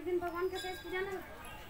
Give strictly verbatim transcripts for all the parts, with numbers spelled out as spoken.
एक दिन भगवान के शेष पूजा ना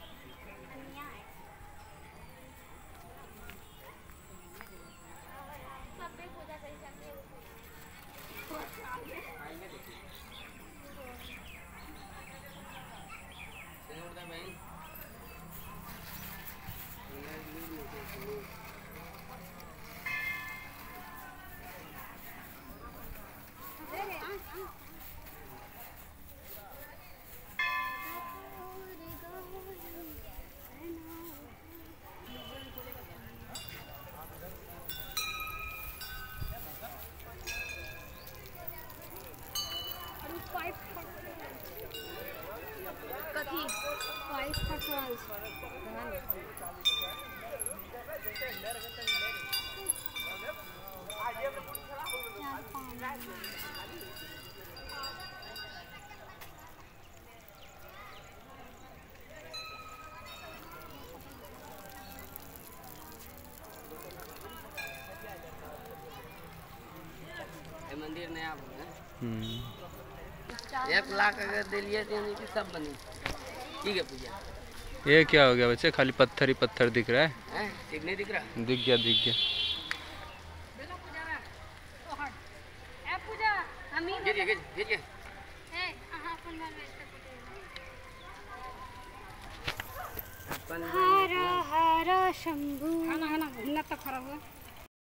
मंदिर नया बना एक लाख अगर दे लिए तो यानी कि सब बनी ठीक है पूजा। ये क्या हो गया बच्चे, खाली पत्थर ही पत्थर दिख रहा है, हैं ठीक नहीं दिख रहा? दिख गया दिख गया। हर हर शंभू खाना है ना, घूमना तो खराब हुआ।